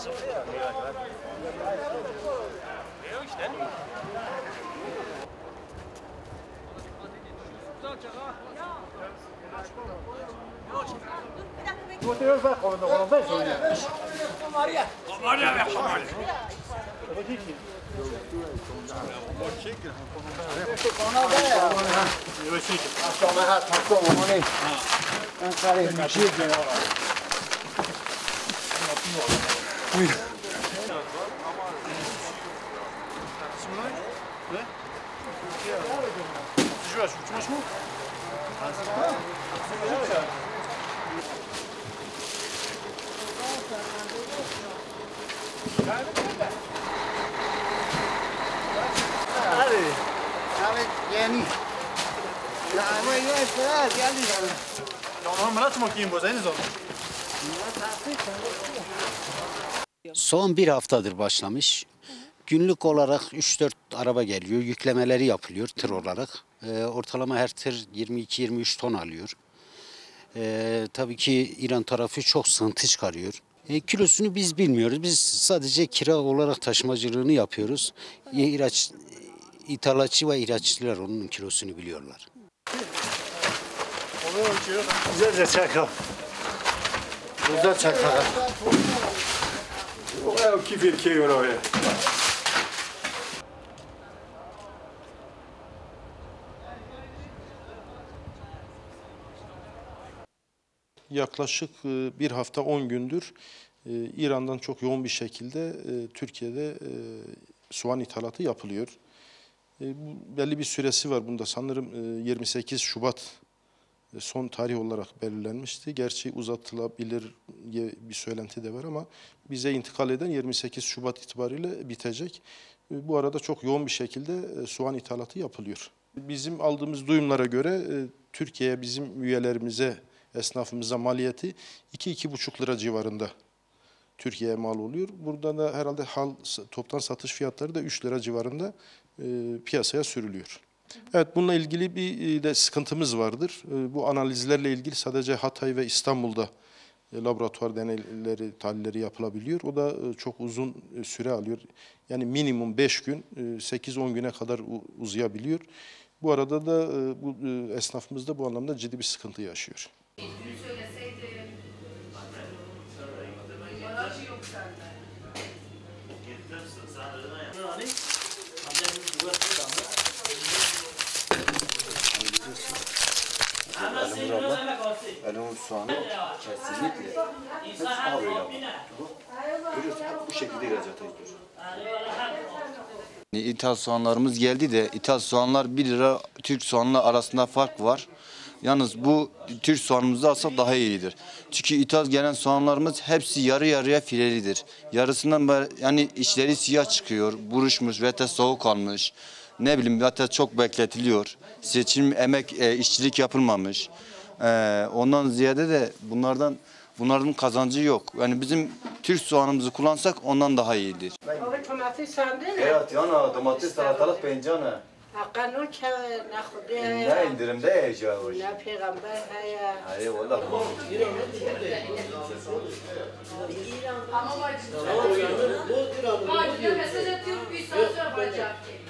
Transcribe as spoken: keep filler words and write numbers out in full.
Maria. Maria, Maria. Son bir haftadır başlamış. Günlük olarak üç dört araba geliyor. Yüklemeleri yapılıyor tır olarak. Ee, ortalama her tır yirmi iki yirmi üç ton alıyor. Ee, tabii ki İran tarafı çok sıkıntı çıkarıyor. E, kilosunu biz bilmiyoruz. Biz sadece kira olarak taşımacılığını yapıyoruz. İhraç, ithalatçı ve ihraççılar onun kilosunu biliyorlar. Güzelce çakal. Güzel çakal. O kifir keyir oraya. Yaklaşık bir hafta on gündür İran'dan çok yoğun bir şekilde Türkiye'de soğan ithalatı yapılıyor. Belli bir süresi var bunda. Sanırım yirmi sekiz Şubat son tarih olarak belirlenmişti. Gerçi uzatılabilir bir söylenti de var ama bize intikal eden yirmi sekiz Şubat itibariyle bitecek. Bu arada çok yoğun bir şekilde soğan ithalatı yapılıyor. Bizim aldığımız duyumlara göre Türkiye'ye bizim üyelerimize, esnafımıza maliyeti iki iki buçuk lira civarında Türkiye'ye mal oluyor. Burada da herhalde hal toptan satış fiyatları da üç lira civarında e, piyasaya sürülüyor. Evet, bununla ilgili bir de sıkıntımız vardır. E, bu analizlerle ilgili sadece Hatay ve İstanbul'da e, laboratuvar deneyleri, tahlilleri yapılabiliyor. O da e, çok uzun e, süre alıyor. Yani minimum beş gün, e, sekiz on güne kadar uzayabiliyor. Bu arada da e, bu e, esnafımız da bu anlamda ciddi bir sıkıntı yaşıyor. Elon soğanı kesinlikle hep A böyle yapıyor. Görüyorsun hep bu şekilde ihracata gidiyor. İthal soğanlarımız geldi de ithal soğanlar bir lira Türk soğanla arasında fark var. Yalnız bu Türk soğanımızı alsak daha iyidir. Çünkü ithal gelen soğanlarımız hepsi yarı yarıya filelidir. Yarısından yani içleri siyah çıkıyor, buruşmuş ve de soğuk kalmış. Ne bileyim zaten çok bekletiliyor. Seçim, emek, e, işçilik yapılmamış. E, ondan ziyade de bunlardan bunların kazancı yok. Yani bizim Türk soğanımızı kullansak ondan daha iyidir. Abi domates sende mi? Evet yana domates salatalık pencana. Hakkano ke nakhudi Ne indirimde yiyeceğiz. ne peygamber haya. Hayır valla. Ama bak. Bak mesaj atıyorum bir saat sonra bacak.